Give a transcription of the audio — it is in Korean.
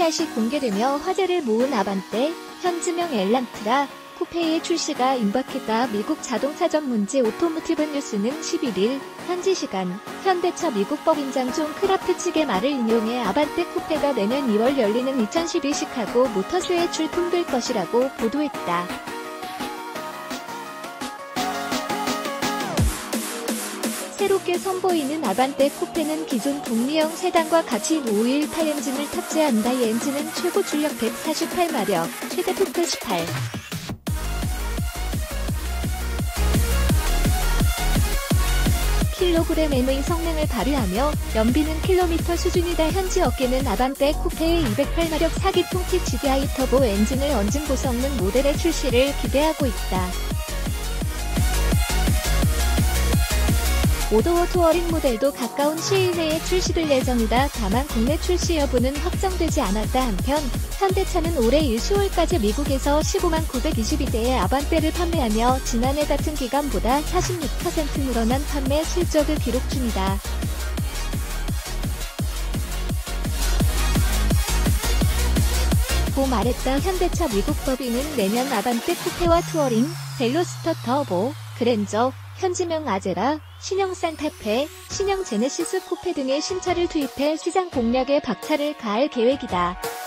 다시 공개되며 화제를 모은 아반떼, 현지명 엘란트라 쿠페의 출시가 임박했다. 미국 자동차 전문지 오토모티브 뉴스는 11일 현지 시간 현대차 미국 법인장 존 크라프 측의 말을 인용해 아반떼 쿠페가 내년 2월 열리는 2012 시카고 모터쇼에 출품될 것이라고 보도했다. 새롭게 선보이는 아반떼 쿠페는 기존 북미형 세단과 같이 518 엔진을 탑재한다. 이 엔진은 최고 출력 148마력, 최대 토크 18 kgm의 성능을 발휘하며 연비는 킬로미터 수준이다. 현지 업계는 아반떼 쿠페의 208마력 4기통 TGDI 터보 엔진을 얹은 고성능 모델의 출시를 기대하고 있다. 5도어 투어링 모델도 가까운 시일 내에 출시될 예정이다. 다만 국내 출시 여부는 확정되지 않았다. 한편 현대차는 올해 10월까지 미국에서 15922대의 아반떼를 판매하며 지난해 같은 기간보다 46% 늘어난 판매 실적을 기록 중이다. 고 말했다. 현대차 미국 법인은 내년 아반떼 쿠페와 투어링, 벨로스터 터보, 그랜저, 현지명 아제라, 신형 산타페, 신형 제네시스 쿠페 등의 신차를 투입해 시장 공략에 박차를 가할 계획이다.